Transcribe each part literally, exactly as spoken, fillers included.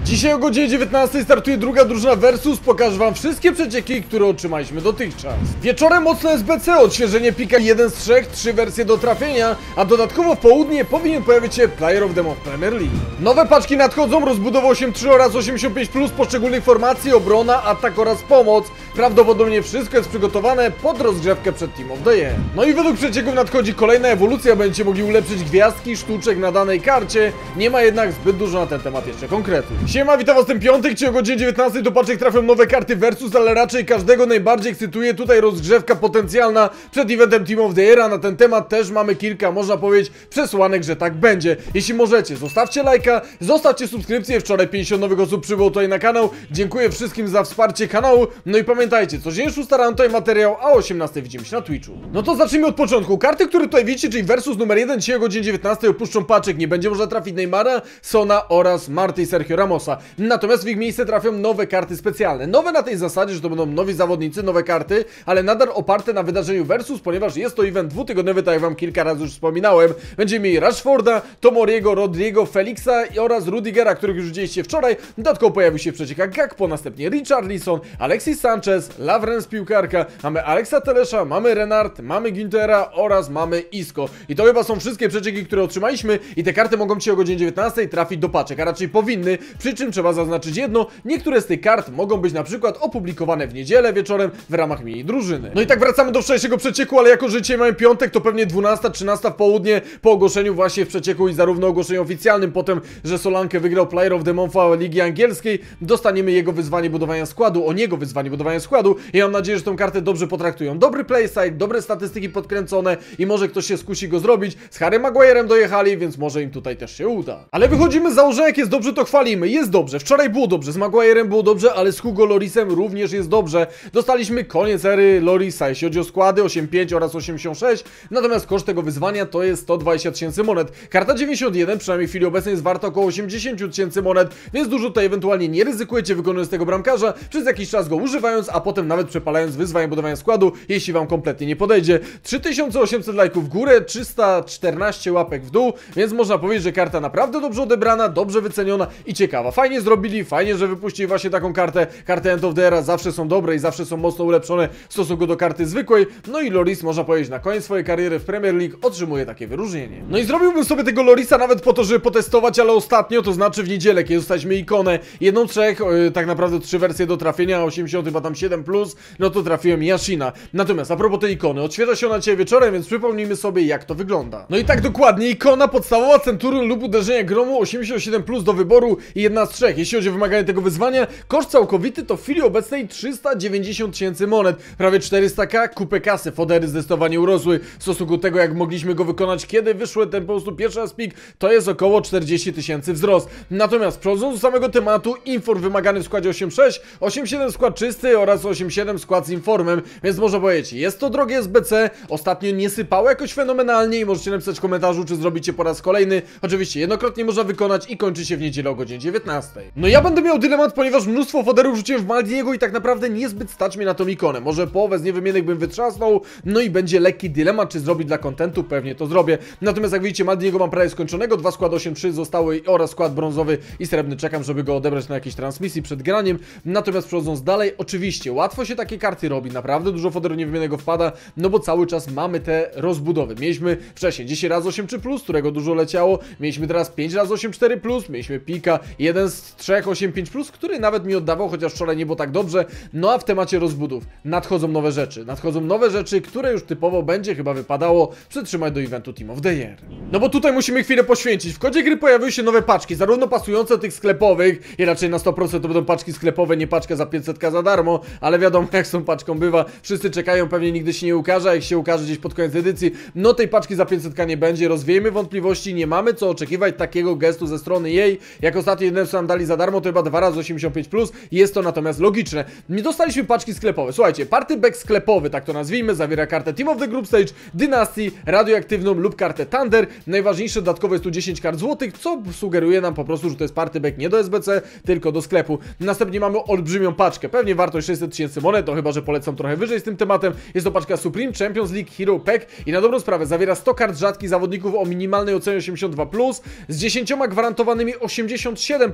Dzisiaj o godzinie dziewiętnastej startuje druga drużyna Versus. Pokażę wam wszystkie przecieki, które otrzymaliśmy dotychczas. Wieczorem mocne S B C, odświeżenie pika jeden z trzech, trzy wersje do trafienia, a dodatkowo w południe powinien pojawić się Player of the Month Premier League. Nowe paczki nadchodzą, rozbudowa osiem trzy oraz osiemdziesiąt pięć plus poszczególnych formacji, obrona, atak oraz pomoc. Prawdopodobnie wszystko jest przygotowane pod rozgrzewkę przed Team of the Year. No i według przecieków nadchodzi kolejna ewolucja, będziecie mogli ulepszyć gwiazdki, sztuczek na danej karcie. Nie ma jednak zbyt dużo na ten temat jeszcze konkretów. Siema, witam was ten piątek, gdzie o godzinie dziewiętnastej do paczek trafią nowe karty Versus, ale raczej każdego najbardziej ekscytuje tutaj rozgrzewka potencjalna przed eventem Team of the Year, a na ten temat też mamy kilka, można powiedzieć, przesłanek, że tak będzie. Jeśli możecie, zostawcie lajka, zostawcie subskrypcję, wczoraj pięćdziesiąt nowych osób przybyło tutaj na kanał, dziękuję wszystkim za wsparcie kanału, no i pamiętajcie, codziennie ustalałem tutaj materiał, a o osiemnastej widzimy się na Twitchu. No to zacznijmy od początku. Karty, które tutaj widzicie, czyli Versus numer jeden, dzisiaj o godzinie dziewiętnastej opuszczą paczek, nie będzie można trafić Neymara, Sona oraz Marty i Sergio Ramosa. Natomiast w ich miejsce trafią nowe karty specjalne. Nowe na tej zasadzie, że to będą nowi zawodnicy, nowe karty, ale nadal oparte na wydarzeniu Versus, ponieważ jest to event dwutygodniowy, tak jak wam kilka razy już wspominałem. Będziemy mieli Rashforda, Tomoriego, Rodrigo, Felixa oraz Rudigera, których już widzieliście wczoraj. Dodatkowo pojawił się w przeciekach Gakpo, następnie Richarlison, Alexis Sanchez, Lovren z piłkarka, mamy Alexa Telesza, mamy Renard, mamy Güntera oraz mamy Isco. I to chyba są wszystkie przecieki, które otrzymaliśmy i te karty mogą dzisiaj o godzinie dziewiętnastej trafić do paczek, a raczej powinny, przy czym trzeba zaznaczyć jedno, niektóre z tych kart mogą być na przykład opublikowane w niedzielę wieczorem w ramach mini drużyny. No i tak wracamy do wczorajszego przecieku, ale jako że dzisiaj mamy piątek, to pewnie dwunasta, trzynasta w południe po ogłoszeniu właśnie w przecieku i zarówno ogłoszeniu oficjalnym, potem, że Solanke wygrał Player of the Month Ligi Angielskiej, dostaniemy jego wyzwanie budowania składu, o niego wyzwanie budowania składu i mam nadzieję, że tą kartę dobrze potraktują. Dobry playstyle, dobre statystyki podkręcone i może ktoś się skusi go zrobić. Z Harry Maguirem dojechali, więc może im tutaj też się uda. Ale wychodzimy z założenia, jak jest dobrze, to chwalimy. Jest dobrze. Wczoraj było dobrze, z Maguirem było dobrze, ale z Hugo Llorisem również jest dobrze. Dostaliśmy koniec ery Llorisa, jeśli chodzi o składy osiemdziesiąt pięć oraz osiemdziesiąt sześć, natomiast koszt tego wyzwania to jest sto dwadzieścia tysięcy monet. Karta dziewięćdziesiąt jeden, przynajmniej w chwili obecnej, jest warta około osiemdziesiąt tysięcy monet, więc dużo tutaj ewentualnie nie ryzykujecie, wykonując tego bramkarza, przez jakiś czas go używając, a potem nawet przepalając wyzwanie budowania składu, jeśli wam kompletnie nie podejdzie. trzy tysiące osiemset lajków w górę, trzysta czternaście łapek w dół, więc można powiedzieć, że karta naprawdę dobrze odebrana, dobrze wyceniona i ciekawa. Fajnie zrobili, fajnie, że wypuścili właśnie taką kartę. Karty End of the Era zawsze są dobre i zawsze są mocno ulepszone w stosunku do karty zwykłej. No i Lloris, można powiedzieć, na koniec swojej kariery w Premier League otrzymuje takie wyróżnienie. No i zrobiłbym sobie tego Llorisa nawet po to, żeby potestować, ale ostatnio, to znaczy w niedzielę, kiedy dostaliśmy ikonę jedną trzech, yy, tak naprawdę trzy wersje do trafienia, osiemdziesiąt chyba tam siedem plus, no to trafiłem Yashina. Natomiast a propos tej ikony, odświeża się ona dzisiaj wieczorem, więc przypomnijmy sobie, jak to wygląda. No i tak dokładnie, ikona podstawowa, Centurion lub uderzenie gromu, osiemdziesiąt siedem plus do wyboru i jedna z trzech. Jeśli chodzi o wymaganie tego wyzwania, koszt całkowity to w chwili obecnej trzysta dziewięćdziesiąt tysięcy monet, prawie czterysta ka, kupę kasy. Fodery zdecydowanie urosły w stosunku do tego, jak mogliśmy go wykonać, kiedy wyszły ten po prostu pierwszy raz pik, to jest około czterdzieści tysięcy wzrost. Natomiast przechodząc do samego tematu, Inform wymagany w składzie osiemdziesiąt sześć, osiemdziesiąt siedem skład czysty oraz osiemdziesiąt siedem skład z Informem, więc można powiedzieć, jest to drogie S B C, ostatnio nie sypało jakoś fenomenalnie i możecie napisać w komentarzu, czy zrobicie po raz kolejny. Oczywiście jednokrotnie można wykonać i kończy się w niedzielę o godzinie dziewiętnastej. No ja będę miał dylemat, ponieważ mnóstwo foderów rzuciłem w Maldiniego i tak naprawdę niezbyt stać mnie na tą ikonę. Może połowę z niewymiennych bym wytrzasnął, no i będzie lekki dylemat, czy zrobić dla kontentu, pewnie to zrobię. Natomiast jak widzicie, Maldiniego mam prawie skończonego, dwa składy osiem trzy zostały oraz skład brązowy i srebrny czekam, żeby go odebrać na jakiejś transmisji przed graniem. Natomiast przechodząc dalej, oczywiście łatwo się takie karty robi, naprawdę dużo foderu niewymiennego wpada, no bo cały czas mamy te rozbudowy. Mieliśmy wcześniej dziesięć razy osiem trzy plus, którego dużo leciało, mieliśmy teraz pięć razy osiem cztery plus, mieliśmy pika, jeden z trzech osiem pięć plus, który nawet mi oddawał, chociaż wczoraj nie było tak dobrze. No a w temacie rozbudów nadchodzą nowe rzeczy, nadchodzą nowe rzeczy, które już typowo będzie chyba wypadało przytrzymać do eventu Team of the Year. No bo tutaj musimy chwilę poświęcić. W kodzie gry pojawiły się nowe paczki, zarówno pasujące do tych sklepowych i raczej na sto procent to będą paczki sklepowe, nie paczka za pięćset ka za darmo, ale wiadomo jak z tą paczką bywa, wszyscy czekają, pewnie nigdy się nie ukaże, a jak się ukaże gdzieś pod koniec edycji, no tej paczki za pięćset ka nie będzie, rozwiejmy wątpliwości, nie mamy co oczekiwać takiego gestu ze strony jej, jak ostatnio jeden sam dali za darmo, to chyba dwa razy osiemdziesiąt pięć plus, jest to natomiast logiczne. Nie dostaliśmy paczki sklepowe, słuchajcie, party back sklepowy, tak to nazwijmy, zawiera kartę Team of the Group Stage, Dynasty, radioaktywną lub kartę Thunder, najważniejsze dodatkowo jest tu dziesięć kart złotych, co sugeruje nam po prostu, że to jest party back nie do S B C, tylko do sklepu. Następnie mamy olbrzymią paczkę, pewnie wartość sześćset tysięcy monet, to chyba, że polecam trochę wyżej z tym tematem. Jest to paczka Supreme Champions League Hero Pack i na dobrą sprawę zawiera sto kart rzadkich zawodników o minimalnej ocenie osiemdziesiąt dwa plus, z dziesięcioma gwarantowanymi osiemdziesiąt siedem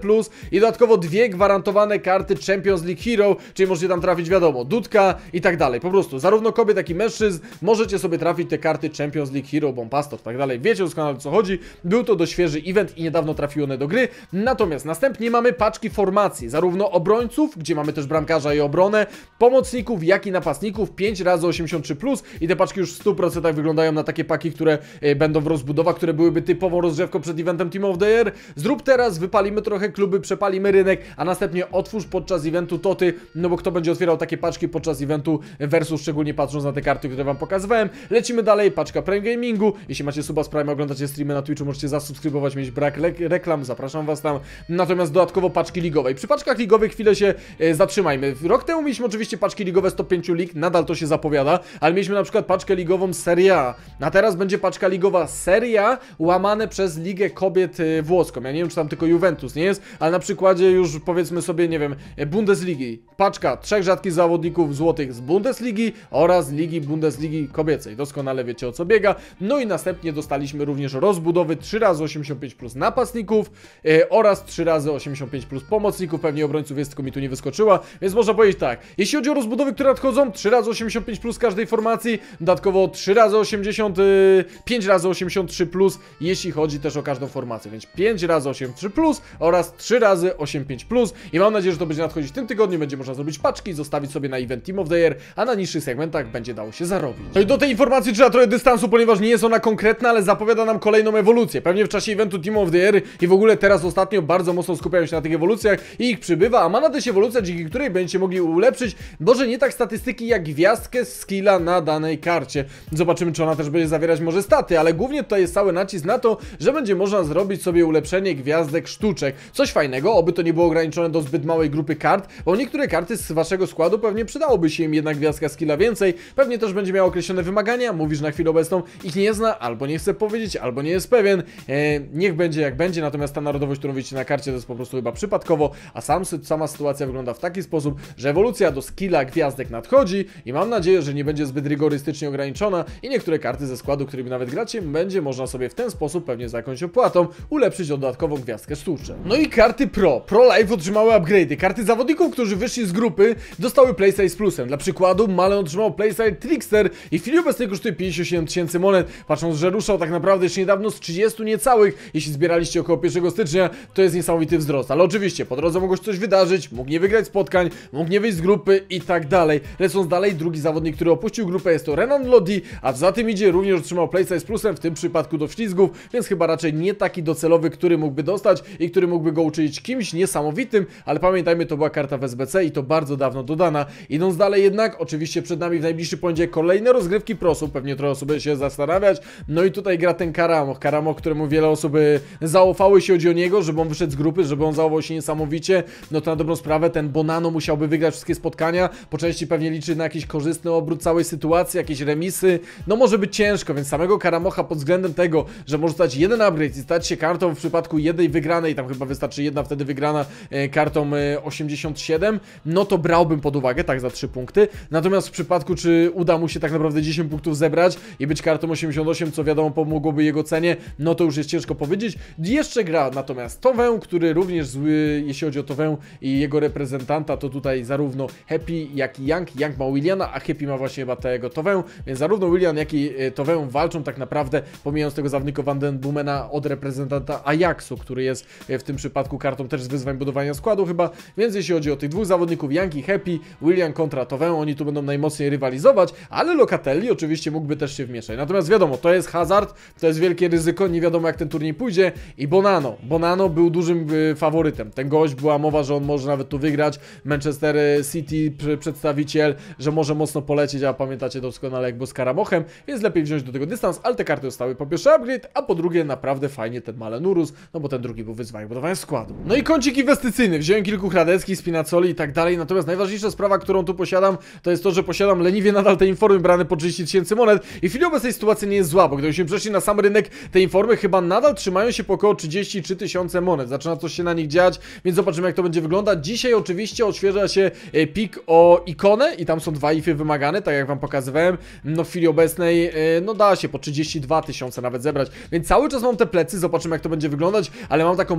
plus i dodatkowo dwie gwarantowane karty Champions League Hero, czyli możecie tam trafić, wiadomo, Dudka i tak dalej. Po prostu, zarówno kobiet, jak i mężczyzn możecie sobie trafić te karty Champions League Hero, Bombastor, tak dalej. Wiecie doskonale, o co chodzi. Był to dość świeży event i niedawno trafiły one do gry. Natomiast następnie mamy paczki formacji, zarówno obrońców, gdzie mamy też bramkarza i obronę, pomocników, jak i napastników, pięć razy osiemdziesiąt trzy plus i te paczki już w stu procentach wyglądają na takie paki, które e, będą w rozbudowach, które byłyby typową rozgrzewką przed eventem Team of the Year. Zrób teraz, wypalimy trochę kluby, przepalimy rynek, a następnie otwórz podczas eventu toty, no bo kto będzie otwierał takie paczki podczas eventu versus, szczególnie patrząc na te karty, które wam pokazywałem. Lecimy dalej, paczka Prime Gamingu. Jeśli macie suba z Prime, oglądacie streamy na Twitchu, możecie zasubskrybować, mieć brak reklam, zapraszam was tam. Natomiast dodatkowo paczki ligowej. Przy paczkach ligowych chwilę się e, zatrzymajmy. Rok temu mieliśmy oczywiście paczki ligowe z top pięciu lig, nadal to się zapowiada, ale mieliśmy na przykład paczkę ligową Serie A. A teraz będzie paczka ligowa Serie A łamane przez Ligę Kobiet e, włoską. Ja nie wiem, czy tam tylko Juventus nie jest, ale na przykładzie już powiedzmy sobie, nie wiem, Bundesligi. Paczka trzech rzadkich zawodników złotych z Bundesligi oraz Ligi Bundesligi kobiecej. Doskonale wiecie, o co biega. No i następnie dostaliśmy również rozbudowy trzy razy osiemdziesiąt pięć plus napastników e, oraz trzy razy osiemdziesiąt pięć plus pomocników. Pewnie obrońców jest, tylko mi tu nie wyskoczyła, więc można powiedzieć tak. Jeśli chodzi o rozbudowy, które nadchodzą, trzy razy osiemdziesiąt pięć plus każdej formacji, dodatkowo trzy razy osiemdziesiąt, pięć razy osiemdziesiąt trzy plus, jeśli chodzi też o każdą formację, więc pięć razy osiemdziesiąt trzy plus oraz trzy razy osiemdziesiąt pięć plus i mam nadzieję, że to będzie nadchodzić w tym tygodniu, będzie można zrobić paczki, zostawić sobie na event Team of the Year, a na niższych segmentach będzie dało się zarobić. No i do tej informacji trzeba trochę dystansu, ponieważ nie jest ona konkretna, ale zapowiada nam kolejną ewolucję. Pewnie w czasie eventu Team of the Year i w ogóle teraz ostatnio bardzo mocno skupiają się na tych ewolucjach i ich przybywa, a ma nadejść ewolucja, dzięki której będziecie mogli ulepszyć, może nie tak statystyki jak gwiazdkę skilla na danej karcie. Zobaczymy, czy ona też będzie zawierać może staty, ale głównie tutaj jest cały nacisk na to, że będzie można zrobić sobie ulepszenie gwiazdek sztuczek. Coś fajnego, oby to nie było ograniczone do zbyt małej grupy kart, bo niektóre karty z waszego składu pewnie przydałoby się im jednak gwiazdka skilla więcej, pewnie też będzie miał określone wymagania, mówisz na chwilę obecną ich nie zna, albo nie chce powiedzieć, albo nie jest pewien, e, niech będzie jak będzie, natomiast ta narodowość, którą widzicie na karcie, to jest po prostu chyba przypadkowo, a sam, sama sytuacja wygląda w taki sposób, że ewolucja do skilla gwiazdek nadchodzi i mam nadzieję, że nie będzie zbyt rygorystycznie ograniczona i niektóre karty ze składu, którymi nawet gracie, będzie można sobie w ten sposób, pewnie za jakąś opłatą, ulepszyć o dodatkową gwiazdkę sztuczek. No i karty Pro. Pro Life otrzymały upgrade'y. Karty zawodników, którzy wyszli z grupy, dostały Playstyle z plusem. Dla przykładu Malen otrzymał Playstyle Trickster i w chwili obecnej kosztuje pięćdziesiąt siedem tysięcy monet, patrząc, że ruszał tak naprawdę jeszcze niedawno z trzydziestu niecałych. Jeśli zbieraliście około pierwszego stycznia, to jest niesamowity wzrost, ale oczywiście po drodze mogło się coś wydarzyć, mógł nie wygrać spotkań, mógł nie wyjść z grupy i tak dalej. Lecąc dalej, drugi zawodnik, który opuścił grupę, jest to Renan Lodi, a za tym idzie również otrzymał Playstyle z plusem, w tym przypadku do ślizgów, więc chyba raczej nie taki docelowy, który mógłby dostać i który mógłby go uczynić kimś niesamowitym, ale pamiętajmy, to była karta w S B C i to bardzo dawno dodana. Idąc dalej jednak, oczywiście przed nami w najbliższy poniedziałek kolejne rozgrywki prosów, pewnie trochę osób się zastanawiać, no i tutaj gra ten Karamo, Karamo, któremu wiele osób zaufały się chodzi o niego, żeby on wyszedł z grupy, żeby on zachował się niesamowicie, no to na dobrą sprawę ten Bonano musiałby wygrać wszystkie spotkania, po części pewnie liczy na jakiś korzystny obrót całej sytuacji, jakieś remisy, no może być ciężko, więc samego Karamocha pod względem tego, że może stać jeden upgrade i stać się kartą w przypadku jednej wygranej, tam chyba wystarczy jedna wtedy wygrana e, kartą e, osiemdziesiąt siedem, no to brałbym pod uwagę, tak, za trzy punkty, natomiast w przypadku, czy uda mu się tak naprawdę dziesięć punktów zebrać i być kartą osiemdziesiąt osiem, co wiadomo pomogłoby jego cenie, no to już jest ciężko powiedzieć. Jeszcze gra natomiast Towę, który również zły, jeśli chodzi o Towę i jego reprezentanta, to tutaj zarówno Happy, jak i Young, Young ma Williana, a Happy ma właśnie chyba tego Towę, więc zarówno Willian, jak i Towę walczą tak naprawdę, pomijając tego zawodnika Van den Boomena od reprezentanta Ajaxu, który jest w tym przypadku kartą też z wyzwań budowania składu chyba, więc jeśli chodzi o tych dwóch zawodników, Young i Happy, Willian kontra Towę, oni tu będą najmocniej rywalizować, ale Locatelli oczywiście mógłby też się wmieszać. Natomiast wiadomo, to jest hazard, to jest wielkie ryzyko, nie wiadomo jak ten turniej pójdzie i Bonano, Bonano był dużym y, faworytem. Ten gość, była mowa, że on może nawet tu wygrać, Manchester City przedstawiciel, że może mocno polecieć, a pamiętacie doskonale jak był z Karamochem, więc lepiej wziąć do tego dystans, ale te karty dostały po pierwsze upgrade, a po drugie naprawdę fajnie ten Malen urósł, no bo ten drugi był wyzwaniem budowania składu. No i kącik inwestycyjny, wziąłem kilku Hradeckich, Spinazzoli i tak dalej, natomiast najważniejsza sprawa, którą tu posiadam, to jest to, że posiadam leniwie nadal te informy brane po trzydzieści tysięcy monet i w chwili obecnej sytuacja nie jest zła, bo gdybyśmy przeszli na sam rynek, te informy chyba nadal trzymają się po około trzydzieści trzy tysiące monet, zaczyna coś się na nich dziać, więc zobaczymy jak to będzie wyglądać. Dzisiaj oczywiście odświeża się pik o ikonę i tam są dwa ify wymagane, tak jak wam pokazywałem, no w chwili obecnej no da się po trzydzieści dwa tysiące nawet zebrać, więc cały czas mam te plecy, zobaczymy jak to będzie wyglądać, ale mam taką bardzo,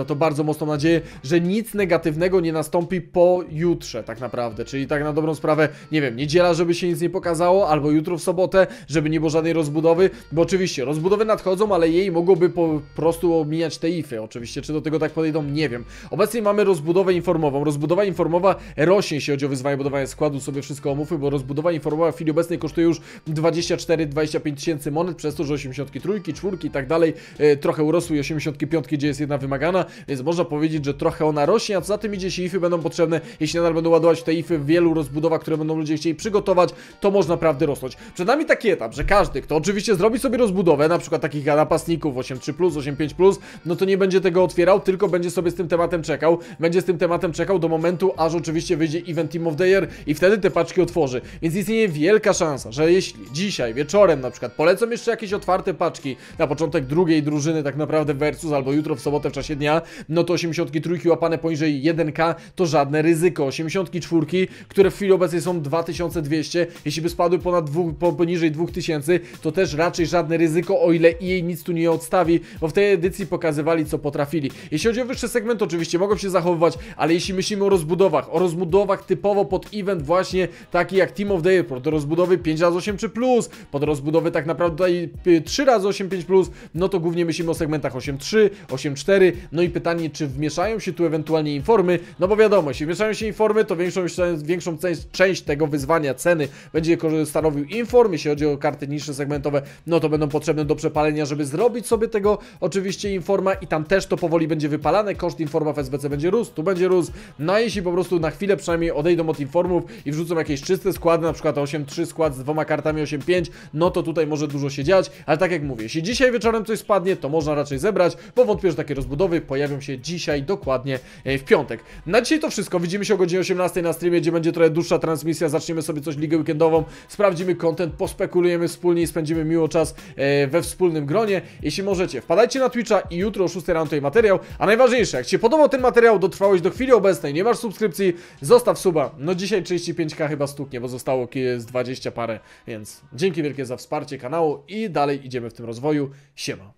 to bardzo mocną nadzieję, że nic negatywnego nie nastąpi po jutrze tak naprawdę, czyli tak na dobrą sprawę, nie wiem, niedziela, żeby się nic nie pokazało, albo jutro w sobotę, żeby nie było żadnej rozbudowy, bo oczywiście rozbudowy nadchodzą, ale jej mogłoby po prostu omijać te ify, oczywiście, czy do tego tak podejdą, nie wiem. Obecnie mamy rozbudowę informową, rozbudowa informowa rośnie, jeśli chodzi o wyzwanie budowania składu, sobie wszystko omówmy, bo rozbudowa informowa w chwili obecnej kosztuje już dwadzieścia cztery do dwudziestu pięciu tysięcy monet, przez to, że osiemdziesiąt trzy, czwórki i tak dalej e, trochę urosły i osiemdziesiąt pięć, gdzie jest jedna wymagana, więc można powiedzieć, że trochę ona rośnie, a co za tym idzie, jeśli ify będą potrzebne, jeśli nadal będą ładować te ify w wielu rozbudowach, które będą ludzie chcieli przygotować, to można naprawdę rosnąć. Przed nami taki etap, że każdy, kto oczywiście zrobi sobie rozbudowę, na przykład takich napastników osiem trzy plus, osiem pięć plus, no to nie będzie tego otwierał, tylko będzie sobie z tym tematem czekał, będzie z tym tematem czekał do momentu, aż oczywiście wyjdzie Event Team of the Year i wtedy te paczki otworzy. Więc istnieje wielka szansa, że jeśli dzisiaj wieczorem na przykład polecą jeszcze jakieś otwarte paczki na początek drugiej drużyny tak naprawdę versus, albo jutro w sobotę w czasie dnia, no to osiemdziesiąt trzy łapane poniżej jeden K to żadne ryzyko. osiemdziesiąt cztery, które w chwili obecnej są dwa tysiące dwieście, jeśli by spadły ponad dwu, po, poniżej dwa tysiące, to też raczej żadne ryzyko, o ile E A nic tu nie odstawi, bo w tej edycji pokazywali, co potrafili. Jeśli chodzi o wyższy segment, oczywiście mogą się zachowywać, ale jeśli myślimy o rozbudowach, o rozbudowach typowo pod event właśnie taki jak Team of the Year, pod rozbudowy pięć razy osiem trzy plus, pod rozbudowy tak naprawdę tutaj trzy razy osiem pięć plus, no to głównie myślimy o segmentach osiem trzy, osiem cztery, no i pytanie, czy wmieszają się tu ewentualnie informy, no bo wiadomo, jeśli wmieszają się informy, to większą, większą część tego wyzwania ceny będzie stanowił inform, jeśli chodzi o karty niższe segmentowe, no to będą potrzebne do przepalenia, żeby zrobić sobie tego oczywiście informa i tam też to powoli będzie wypalane, koszt informa w S B C będzie rósł, tu będzie rósł, no a jeśli po prostu na chwilę przynajmniej odejdą od informów i wrzucą jakieś czyste składy, na przykład osiem trzy skład z dwoma kartami osiem pięć, no to tutaj może dużo się dziać, ale tak jak mówię, jeśli dzisiaj wieczorem coś spadnie, to można raczej zebrać, bo wątpię, że takie rozbudowy pojawią się dzisiaj dokładnie w piątek. Na dzisiaj to wszystko, widzimy się o godzinie osiemnastej na streamie, gdzie będzie trochę dłuższa transmisja, zaczniemy sobie coś ligę weekendową, sprawdzimy content, pospekulujemy wspólnie i spędzimy miło czas we wspólnym gronie. Jeśli możecie, wpadajcie na Twitcha i jutro o szóstej rano tutaj materiał, a najważniejsze, jak Ci się podobał ten materiał, dotrwałeś do chwili obecnej, nie masz subskrypcji, zostaw suba, no dzisiaj trzydzieści pięć K chyba stuknie, bo zostało z dwadzieścia parę, więc dzięki wielkie za wsparcie kanału i dalej idziemy w tym rozwoju, siema.